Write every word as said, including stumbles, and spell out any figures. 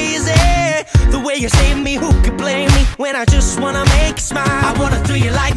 crazy. The way you save me, who could blame me when I just wanna make you smile? I wanna do you like